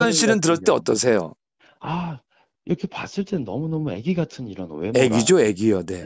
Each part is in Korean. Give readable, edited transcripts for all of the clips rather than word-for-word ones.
씨는 들을 때 경우. 어떠세요? 아, 이렇게 봤을 땐 너무너무 애기 같은 이런 외모라. 애기죠, 애기요. 네. 네.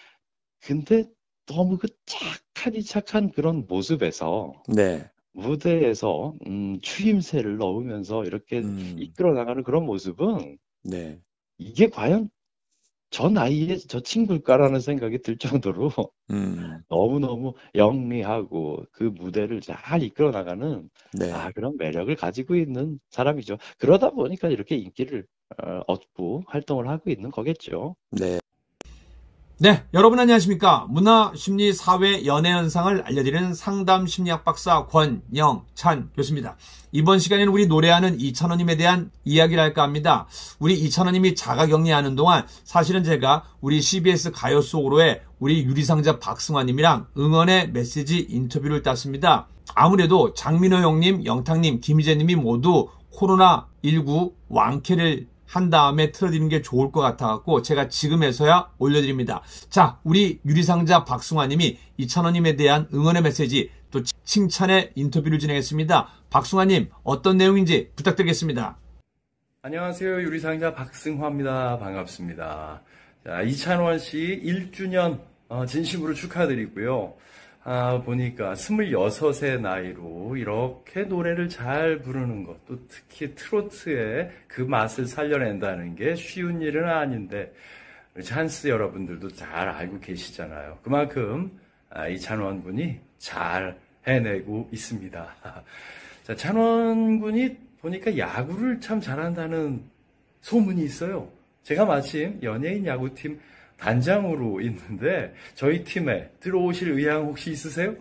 근데 너무 그 착하니 착한 그런 모습에서 네. 무대에서 추임새를 넣으면서 이렇게 음, 이끌어 나가는 그런 모습은 네. 이게 과연 저 나이에 저 친구일까라는 생각이 들 정도로 음, 너무너무 영리하고 그 무대를 잘 이끌어 나가는 네. 그런 매력을 가지고 있는 사람이죠. 그러다 보니까 이렇게 인기를 얻고 활동을 하고 있는 거겠죠. 네. 네, 여러분 안녕하십니까? 문화, 심리, 사회, 연애 현상을 알려드리는 상담 심리학 박사 권영찬 교수입니다. 이번 시간에는 우리 노래하는 이찬원님에 대한 이야기를 할까 합니다. 우리 이찬원님이 자가격리하는 동안 사실은 제가 우리 CBS 가요 속으로의 우리 유리상자 박승환님이랑 응원의 메시지 인터뷰를 땄습니다. 아무래도 장민호 형님, 영탁님, 김희재님이 모두 코로나19 완쾌를 한 다음에 틀어드리는 게 좋을 것 같아갖고 제가 지금에서야 올려드립니다. 자, 우리 유리상자 박승환님이 이찬원님에 대한 응원의 메시지 또 칭찬의 인터뷰를 진행했습니다. 박승환님 어떤 내용인지 부탁드리겠습니다. 안녕하세요. 유리상자 박승화입니다. 반갑습니다. 자, 이찬원 씨 1주년 진심으로 축하드리고요. 보니까 26의 나이로 이렇게 노래를 잘 부르는 것, 또 특히 트로트의 그 맛을 살려낸다는 게 쉬운 일은 아닌데, 찬스 여러분들도 잘 알고 계시잖아요. 그만큼 이찬원 군이 잘 해내고 있습니다. 자, 찬원 군이 보니까 야구를 참 잘한다는 소문이 있어요. 제가 마침 연예인 야구팀 단장으로 있는데 저희 팀에 들어오실 의향 혹시 있으세요?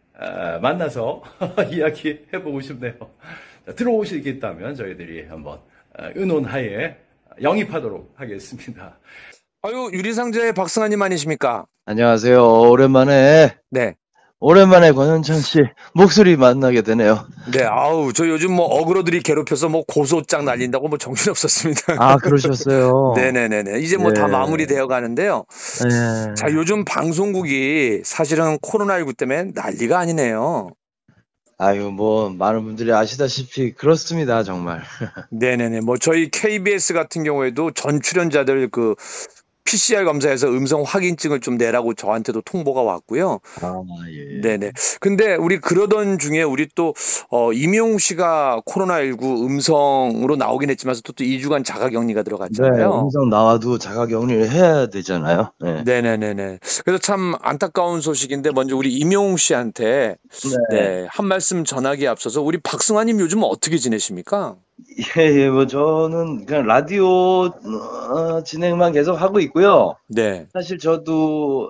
만나서 이야기 해보고 싶네요. 들어오시겠다면 저희들이 한번 의논하에 영입하도록 하겠습니다. 아유, 유리상자의 박승환님 아니십니까? 안녕하세요. 네. 오랜만에 권현찬 씨 목소리 만나게 되네요. 네, 아우, 저 요즘 뭐 어그로들이 괴롭혀서 뭐 고소장 날린다고 뭐 정신없었습니다. 그러셨어요. 네네네네. 이제 뭐 다 예. 마무리되어 가는데요. 예. 자, 요즘 방송국이 사실은 코로나19 때문에 난리가 아니네요. 아유, 뭐, 많은 분들이 아시다시피 그렇습니다, 정말. 네네네. 뭐 저희 KBS 같은 경우에도 전 출연자들 그 PCR 검사에서 음성 확인증을 좀 내라고 저한테도 통보가 왔고요. 예. 네네. 근데 우리 그러던 중에 우리 또 임영웅 씨가 코로나19 음성으로 나오긴 했지만 또 2주간 자가격리가 네, 들어갔잖아요. 음성 나와도 자가격리를 해야 되잖아요. 네. 네네네네. 그래서 참 안타까운 소식인데 먼저 우리 임영웅 씨한테 네, 한 말씀 전하기에 앞서서 우리 박승환님 요즘 어떻게 지내십니까? 예, 뭐, 저는 그냥 라디오 진행만 계속 하고 있고요. 네, 사실 저도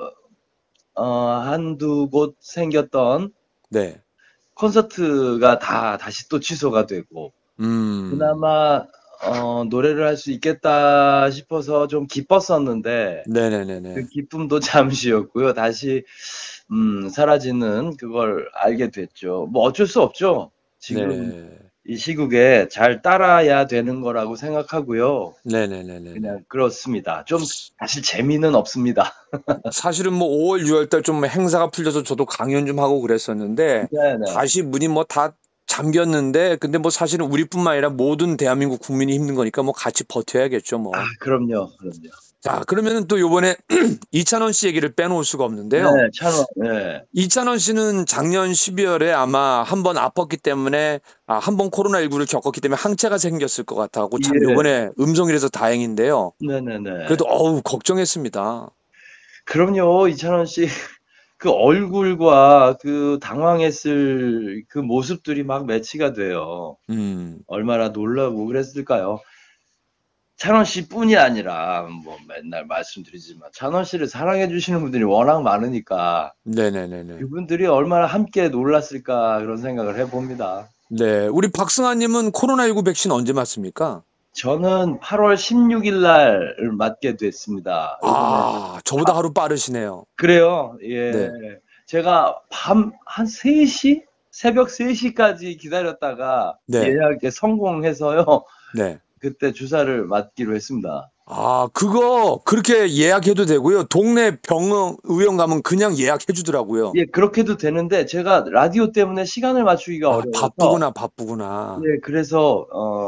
한두 곳 생겼던 네. 콘서트가 다시 또 취소가 되고, 그나마 노래를 할 수 있겠다 싶어서 좀 기뻤었는데 그 네네네네. 기쁨도 잠시였고요. 다시 사라지는 그걸 알게 됐죠. 뭐 어쩔 수 없죠. 지금 네. 이 시국에 잘 따라야 되는 거라고 생각하고요. 네네네네. 그냥 그렇습니다. 좀 사실 재미는 없습니다. 사실은 뭐 5월, 6월 달 좀 행사가 풀려서 저도 강연 좀 하고 그랬었는데 네네. 다시 문이 뭐 다 잠겼는데 근데 뭐 사실은 우리뿐만 아니라 모든 대한민국 국민이 힘든 거니까 뭐 같이 버텨야겠죠 뭐. 그럼요. 자, 그러면은 또 요번에 이찬원 씨 얘기를 빼놓을 수가 네, 없는데요. 찬원. 네. 이찬원 씨는 작년 12월에 아마 한 번 아팠기 때문에 한 번 코로나19를 겪었기 때문에 항체가 생겼을 것 같아고 참 예. 요번에 음성이라서 다행인데요. 네네네. 그래도 걱정했습니다. 그럼요, 이찬원 씨. 그 얼굴과 그 당황했을 그 모습들이 막 매치가 돼요. 얼마나 놀라고 그랬을까요? 찬원 씨뿐이 아니라 뭐 맨날 말씀드리지만 찬원 씨를 사랑해 주시는 분들이 워낙 많으니까 네네네네. 그분들이 얼마나 함께 놀랐을까 그런 생각을 해봅니다. 네, 우리 박승환님은 코로나19 백신 언제 맞습니까? 저는 8월 16일 날 맞게 됐습니다. 저보다 하루 빠르시네요. 그래요. 예. 네. 제가 밤 한 3시? 새벽 3시까지 기다렸다가 네. 예약에 성공해서요. 네. 그때 주사를 맞기로 했습니다. 그거 그렇게 예약해도 되고요. 동네 병원, 의원 가면 그냥 예약해 주더라고요. 예, 그렇게도 되는데 제가 라디오 때문에 시간을 맞추기가 어려워서 바쁘구나. 예, 그래서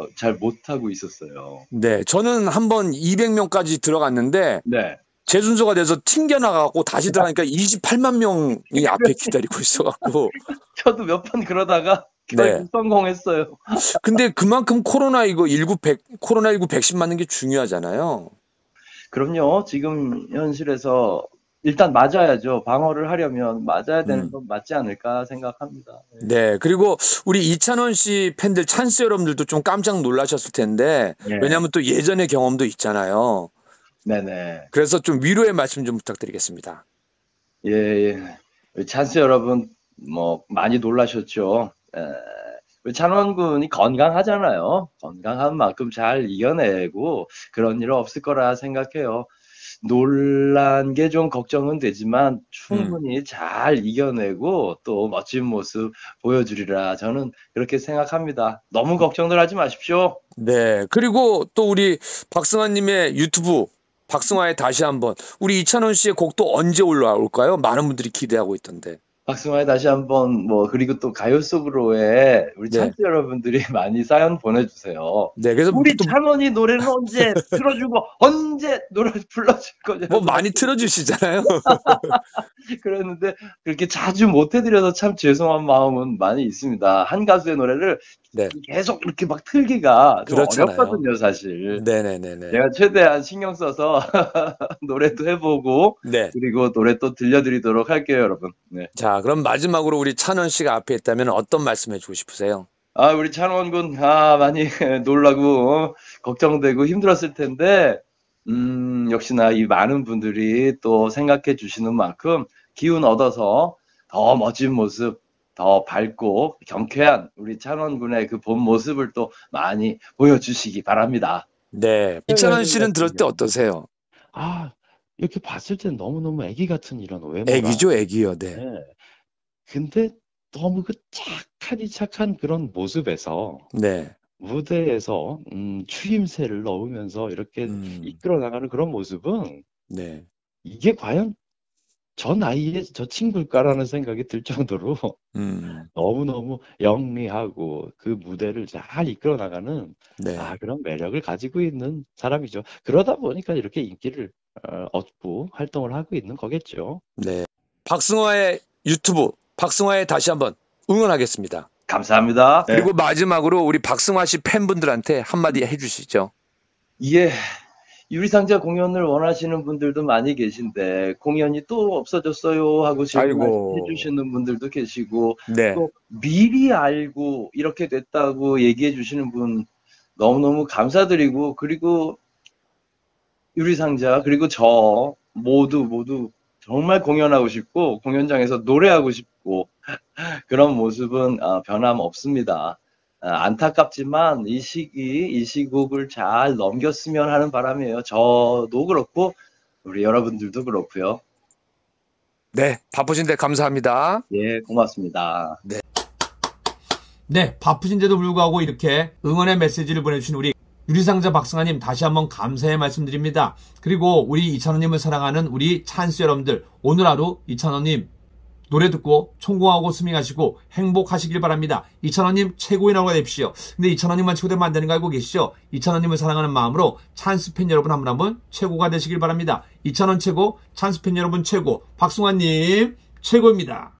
잘 못하고 있었어요. 네, 저는 한번 200명까지 들어갔는데 네. 제 순서가 돼서 튕겨나가고 다시 들어가니까 28만 명이 앞에 기다리고 있어갖고. 저도 몇 번 그러다가 네. 결국 성공했어요. 근데 그만큼 코로나19 백신 맞는 게 중요하잖아요. 그럼요. 지금 현실에서 일단 맞아야죠. 방어를 하려면 맞아야 되는 건 맞지 않을까 생각합니다. 네. 그리고 우리 이찬원 씨 팬들, 찬스 여러분들도 좀 깜짝 놀라셨을 텐데, 예. 왜냐하면 또 예전의 경험도 있잖아요. 네네. 그래서 좀 위로의 말씀 좀 부탁드리겠습니다. 예, 예. 우리 찬스 여러분, 많이 놀라셨죠. 우리 찬원 군이 건강하잖아요. 건강한 만큼 잘 이겨내고 그런 일 없을 거라 생각해요. 놀란 게 좀 걱정은 되지만 충분히 잘 이겨내고 또 멋진 모습 보여주리라 저는 그렇게 생각합니다. 너무 걱정들 하지 마십시오. 네. 그리고 또 우리 박승환님의 유튜브, 박승화의 다시 한번, 우리 이찬원 씨의 곡도 언제 올라올까요? 많은 분들이 기대하고 있던데. 박승화의 다시 한번 그리고 또 가요 속으로의 우리 네. 찬스 여러분들이 많이 사연 보내주세요. 네. 그래서 우리 또 찬원이 노래는 언제 틀어주고 언제 노래 불러줄 거냐. 뭐 많이 틀어주시잖아요. 그랬는데 그렇게 자주 못 해드려서 참 죄송한 마음은 많이 있습니다. 한 가수의 노래를 네. 계속 이렇게 막 틀기가 좀 그렇잖아요. 어렵거든요, 사실. 네네네네. 제가 최대한 신경 써서 노래도 해보고 네. 그리고 노래 또 들려드리도록 할게요, 여러분. 네. 자, 그럼 마지막으로 우리 찬원 씨가 앞에 있다면 어떤 말씀 해주고 싶으세요? 우리 찬원 군, 많이 놀라고, 걱정되고 힘들었을 텐데, 역시나 이 많은 분들이 또 생각해 주시는 만큼 기운 얻어서 더 멋진 모습, 더 밝고 경쾌한 우리 찬원 군의 그 본 모습을 또 많이 보여주시기 바랍니다. 네. 이찬원 씨는 들을 때 어떠세요? 이렇게 봤을 땐 너무너무 애기 같은 이런 외모라. 애기죠, 애기요. 네. 네. 근데 너무 그 착한 그런 모습에서 네. 무대에서 추임새를 넣으면서 이렇게 이끌어 나가는 그런 모습은 네. 이게 과연 저 나이에 저 친구일까라는 생각이 들 정도로 너무너무 영리하고 그 무대를 잘 이끌어 나가는 네. 그런 매력을 가지고 있는 사람이죠. 그러다 보니까 이렇게 인기를 얻고 활동을 하고 있는 거겠죠. 네. 박승화의 유튜브, 박승화의 다시 한번 응원하겠습니다. 감사합니다. 그리고 마지막으로 우리 박승화 씨 팬분들한테 한마디 해주시죠. 예. 유리상자 공연을 원하시는 분들도 많이 계신데 공연이 또 없어졌어요 하고 질문해 주시는 분들도 계시고 네. 또 미리 알고 이렇게 됐다고 얘기해 주시는 분 너무너무 감사드리고 그리고 유리상자 그리고 저 모두 정말 공연하고 싶고 공연장에서 노래하고 싶고 그런 모습은 변함없습니다. 안타깝지만 이 시국을 잘 넘겼으면 하는 바람이에요. 저도 그렇고 우리 여러분들도 그렇고요. 네, 바쁘신데 감사합니다. 예, 고맙습니다. 네, 바쁘신데도 불구하고 이렇게 응원의 메시지를 보내주신 우리 유리상자 박승환님 다시 한번 감사의 말씀드립니다. 그리고 우리 이찬원님을 사랑하는 우리 찬스 여러분들, 오늘 하루 이찬원님 노래 듣고 성공하고 스밍하시고 행복하시길 바랍니다. 이찬원님 최고의 나무가 되십시오. 근데 이찬원님만 최고 되면 안 되는 거 알고 계시죠? 이찬원님을 사랑하는 마음으로 찬스 팬 여러분 한 분 한 분 최고가 되시길 바랍니다. 이찬원 최고, 찬스 팬 여러분 최고, 박승환님 최고입니다.